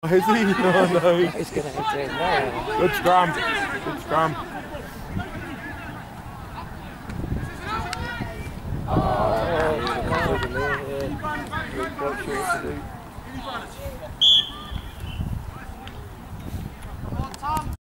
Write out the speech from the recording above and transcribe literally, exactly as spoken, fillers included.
Is he? No, no. He's going to hit it now. Good scrum. Good scrum. Oh.